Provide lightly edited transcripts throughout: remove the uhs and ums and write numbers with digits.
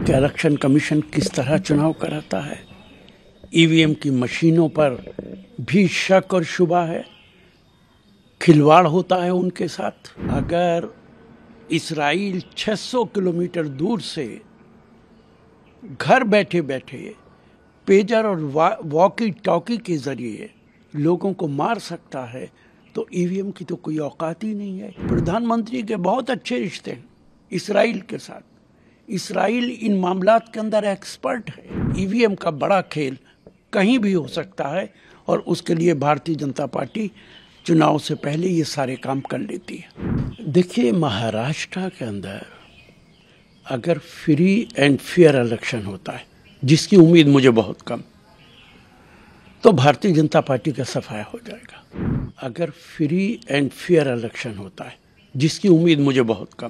कि election commission किस तरह चुनाव कराता है। ईवीएम की मशीनों पर भी शक और शुबा है, खिलवाड़ होता है उनके साथ। अगर इस्राइल 600 किलोमीटर दूर से घर बैठे बैठे पेजर और वॉकी टॉकी के जरिए लोगों को मार सकता है तो ईवीएम की तो कोई औकात ही नहीं है। प्रधानमंत्री के बहुत अच्छे रिश्ते हैं इस्राइल के साथ। इस्राइल इन मामलात के अंदर एक्सपर्ट है। ईवीएम का बड़ा खेल कहीं भी हो सकता है और उसके लिए भारतीय जनता पार्टी चुनाव से पहले ये सारे काम कर लेती है। देखिए, महाराष्ट्र के अंदर अगर फ्री एंड फेयर इलेक्शन होता है, जिसकी उम्मीद मुझे बहुत कम, तो भारतीय जनता पार्टी का सफाया हो जाएगा। अगर फ्री एंड फेयर इलेक्शन होता है, जिसकी उम्मीद मुझे बहुत कम,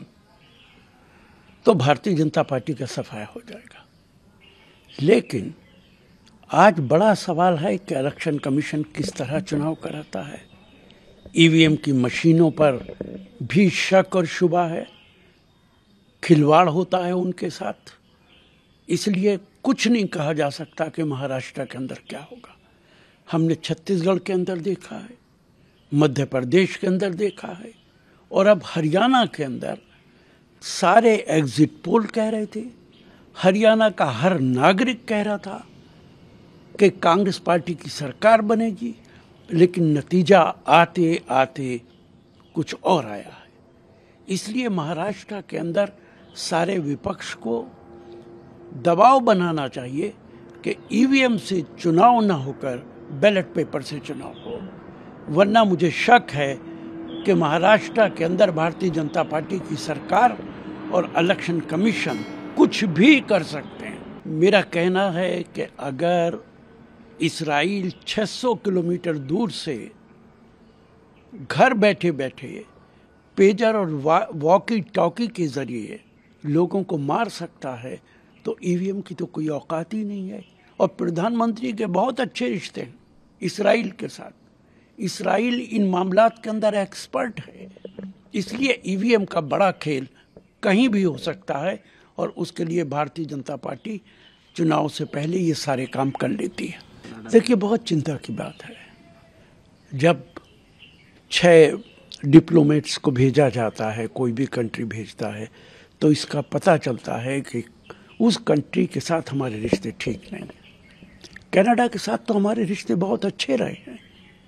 तो भारतीय जनता पार्टी का सफाया हो जाएगा। लेकिन आज बड़ा सवाल है कि इलेक्शन कमीशन किस तरह चुनाव कराता है। ईवीएम की मशीनों पर भी शक और शुबा है, खिलवाड़ होता है उनके साथ। इसलिए कुछ नहीं कहा जा सकता कि महाराष्ट्र के अंदर क्या होगा। हमने छत्तीसगढ़ के अंदर देखा है, मध्य प्रदेश के अंदर देखा है, और अब हरियाणा के अंदर सारे एग्जिट पोल कह रहे थे, हरियाणा का हर नागरिक कह रहा था कि कांग्रेस पार्टी की सरकार बनेगी, लेकिन नतीजा आते आते कुछ और आया है। इसलिए महाराष्ट्र के अंदर सारे विपक्ष को दबाव बनाना चाहिए कि ईवीएम से चुनाव ना होकर बैलेट पेपर से चुनाव हो, वरना मुझे शक है कि महाराष्ट्र के अंदर भारतीय जनता पार्टी की सरकार और इलेक्शन कमीशन कुछ भी कर सकते हैं। मेरा कहना है कि अगर इस्राइल 600 किलोमीटर दूर से घर बैठे बैठे पेजर और वॉकी टॉकी के जरिए लोगों को मार सकता है तो ईवीएम की तो कोई औकात ही नहीं है। और प्रधानमंत्री के बहुत अच्छे रिश्ते हैं इस्राइल के साथ। इस्राइल इन मामलात के अंदर एक्सपर्ट है। इसलिए ईवीएम का बड़ा खेल कहीं भी हो सकता है और उसके लिए भारतीय जनता पार्टी चुनाव से पहले ये सारे काम कर लेती है। देखिए, बहुत चिंता की बात है जब 6 डिप्लोमेट्स को भेजा जाता है, कोई भी कंट्री भेजता है, तो इसका पता चलता है कि उस कंट्री के साथ हमारे रिश्ते ठीक नहीं हैं। कनाडा के साथ तो हमारे रिश्ते बहुत अच्छे रहे हैं।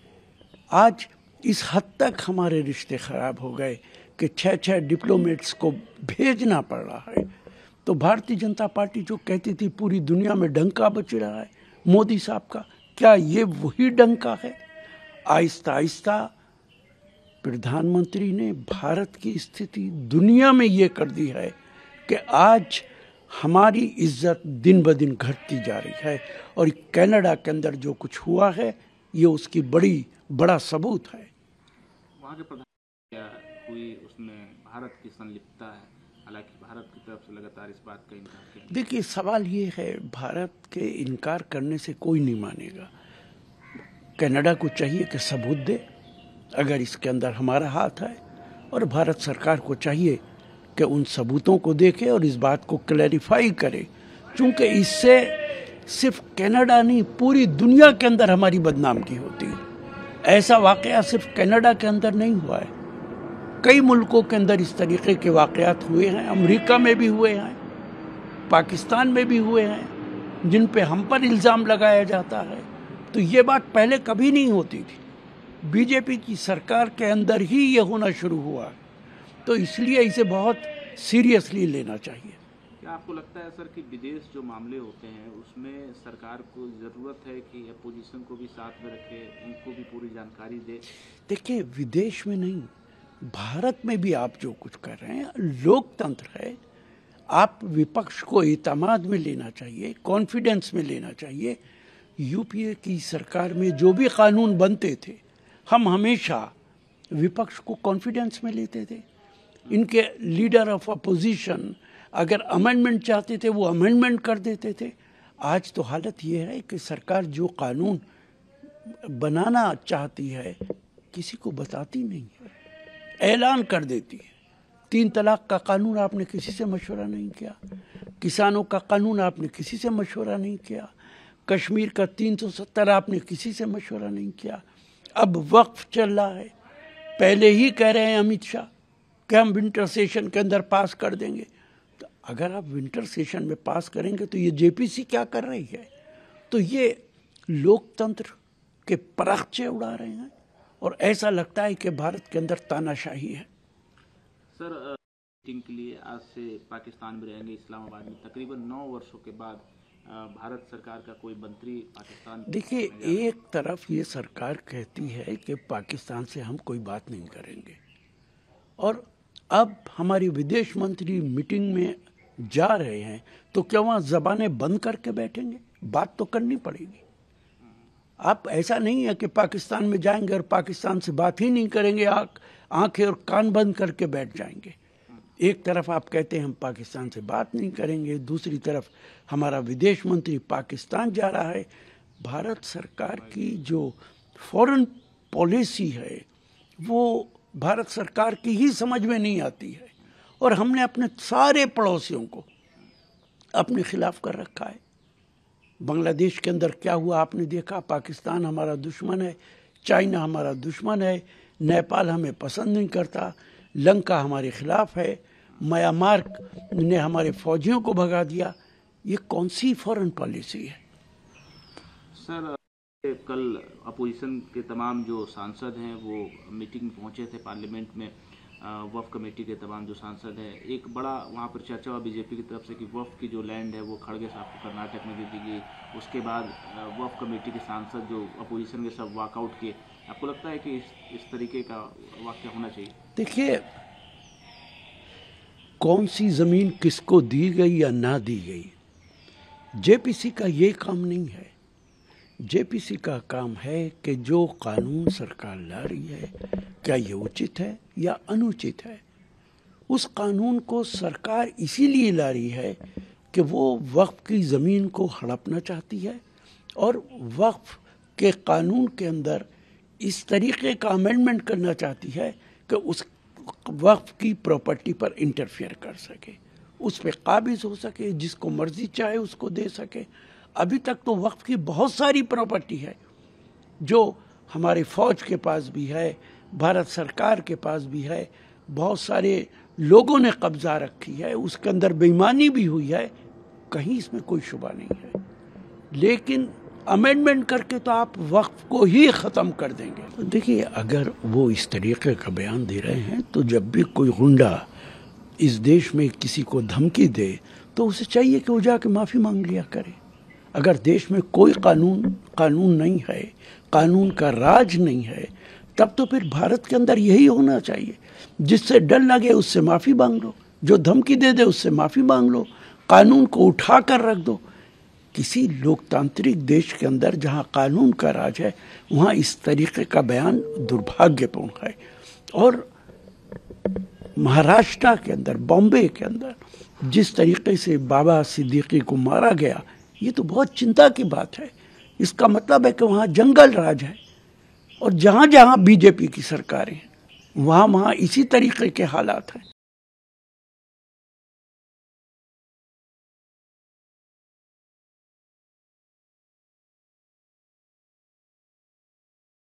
आज इस हद तक हमारे रिश्ते खराब हो गए कि 6 डिप्लोमेट्स को भेजना पड़ रहा है। तो भारतीय जनता पार्टी जो कहती थी पूरी दुनिया में डंका बज रहा है मोदी साहब का, क्या ये वही डंका है? आहिस्ता आहिस्ता प्रधानमंत्री ने भारत की स्थिति दुनिया में ये कर दी है कि आज हमारी इज्जत दिन ब दिन घटती जा रही है। और कनाडा के अंदर जो कुछ हुआ है ये उसकी बड़ा सबूत है। वहाँ के प्रधान क्या हुई उसमें भारत की संलिप्तता है, हालांकि भारत की तरफ से लगातार इस बात का इनकार किया। देखिए, सवाल ये है, भारत के इनकार करने से कोई नहीं मानेगा। कनाडा को चाहिए कि सबूत दे अगर इसके अंदर हमारा हाथ है, और भारत सरकार को चाहिए कि उन सबूतों को देखे और इस बात को क्लैरिफाई करे, क्योंकि इससे सिर्फ कनाडा नहीं पूरी दुनिया के अंदर हमारी बदनामी होती है। ऐसा वाकया सिर्फ कनाडा के अंदर नहीं हुआ है, कई मुल्कों के अंदर इस तरीके के वाकयात हुए हैं। अमेरिका में भी हुए हैं, पाकिस्तान में भी हुए हैं, जिन पे हम पर इल्ज़ाम लगाया जाता है। तो ये बात पहले कभी नहीं होती थी, बीजेपी की सरकार के अंदर ही ये होना शुरू हुआ। तो इसलिए इसे बहुत सीरियसली लेना चाहिए। क्या आपको लगता है सर कि विदेश जो मामले होते हैं उसमें सरकार को ज़रूरत है कि अपोजिशन को भी साथ में रखे, उनको भी पूरी जानकारी दे? देखिए, विदेश में नहीं, भारत में भी आप जो कुछ कर रहे हैं, लोकतंत्र है, आप विपक्ष को एतमाद में लेना चाहिए, कॉन्फिडेंस में लेना चाहिए। यूपीए की सरकार में जो भी कानून बनते थे, हम हमेशा विपक्ष को कॉन्फिडेंस में लेते थे। इनके लीडर ऑफ अपोजिशन अगर अमेंडमेंट चाहते थे वो अमेंडमेंट कर देते थे। आज तो हालत ये है कि सरकार जो कानून बनाना चाहती है किसी को बताती नहीं है, ऐलान कर देती है। 3 तलाक का कानून आपने किसी से मशवरा नहीं किया, किसानों का कानून आपने किसी से मशवरा नहीं किया, कश्मीर का 370 आपने किसी से मशवरा नहीं किया। अब वक्फ चल रहा है, पहले ही कह रहे हैं अमित शाह कि हम विंटर सेशन के अंदर पास कर देंगे। तो अगर आप विंटर सेशन में पास करेंगे तो ये जेपीसी क्या कर रही है? तो ये लोकतंत्र के परागचे उड़ा रहे हैं और ऐसा लगता है कि भारत के अंदर तानाशाही है। सर, मीटिंग के लिए आज से पाकिस्तान में रहेंगे, इस्लामाबाद में। तकरीबन 9 वर्षों के बाद भारत सरकार का कोई मंत्री पाकिस्तान। देखिए, एक तरफ ये सरकार कहती है कि पाकिस्तान से हम कोई बात नहीं करेंगे, और अब हमारी विदेश मंत्री मीटिंग में जा रहे हैं, तो क्या वहाँ ज़बानें बंद करके बैठेंगे? बात तो करनी पड़ेगी। आप ऐसा नहीं है कि पाकिस्तान में जाएंगे और पाकिस्तान से बात ही नहीं करेंगे, आंखें और कान बंद करके बैठ जाएंगे। एक तरफ आप कहते हैं हम पाकिस्तान से बात नहीं करेंगे, दूसरी तरफ हमारा विदेश मंत्री पाकिस्तान जा रहा है। भारत सरकार की जो फॉरेन पॉलिसी है वो भारत सरकार की ही समझ में नहीं आती है, और हमने अपने सारे पड़ोसियों को अपने खिलाफ कर रखा है। बांग्लादेश के अंदर क्या हुआ आपने देखा। पाकिस्तान हमारा दुश्मन है, चाइना हमारा दुश्मन है, नेपाल हमें पसंद नहीं करता, लंका हमारे खिलाफ है, म्यांमार ने हमारे फौजियों को भगा दिया। ये कौन सी फॉरेन पॉलिसी है? सर, कल अपोजिशन के तमाम जो सांसद हैं वो मीटिंग में पहुंचे थे पार्लियामेंट में। वफ़ कमेटी के तमाम जो सांसद हैं, एक बड़ा वहाँ पर चर्चा हुआ बीजेपी की तरफ से कि वफ़ की जो लैंड है वो खड़गे साहब को कर्नाटक में दे दी गई। उसके बाद वफ़ कमेटी के सांसद जो अपोजिशन के सब वॉकआउट किए। आपको लगता है कि इस तरीके का वाक़या होना चाहिए? देखिए, कौन सी ज़मीन किसको दी गई या ना दी गई, जेपीसी का ये काम नहीं है। जेपीसी का काम है कि जो कानून सरकार ला रही है, क्या ये उचित है या अनुचित है। उस कानून को सरकार इसीलिए ला रही है कि वो वक्फ की ज़मीन को हड़पना चाहती है, और वक्फ के कानून के अंदर इस तरीके का अमेंडमेंट करना चाहती है कि उस वक्फ की प्रॉपर्टी पर इंटरफेयर कर सके, उस पर काबिज हो सके, जिसको मर्जी चाहे उसको दे सके। अभी तक तो वक्फ की बहुत सारी प्रॉपर्टी है जो हमारे फौज के पास भी है, भारत सरकार के पास भी है, बहुत सारे लोगों ने कब्जा रखी है, उसके अंदर बेईमानी भी हुई है, कहीं इसमें कोई शुबा नहीं है। लेकिन अमेंडमेंट करके तो आप वक्फ को ही ख़त्म कर देंगे। तो देखिए, अगर वो इस तरीके का बयान दे रहे हैं तो जब भी कोई गुंडा इस देश में किसी को धमकी दे तो उसे चाहिए कि वो जाके माफ़ी मांग लिया करे। अगर देश में कोई कानून नहीं है, कानून का राज नहीं है, तब तो फिर भारत के अंदर यही होना चाहिए, जिससे डर लगे उससे माफ़ी मांग लो, जो धमकी दे दे उससे माफ़ी मांग लो, कानून को उठा कर रख दो। किसी लोकतांत्रिक देश के अंदर जहाँ कानून का राज है वहाँ इस तरीके का बयान दुर्भाग्यपूर्ण है। और महाराष्ट्र के अंदर, बॉम्बे के अंदर जिस तरीके से बाबा सिद्दीकी को मारा गया, ये तो बहुत चिंता की बात है। इसका मतलब है कि वहाँ जंगल राज है, और जहाँ जहाँ बीजेपी की सरकारें हैं वहाँ इसी तरीके के हालात हैं।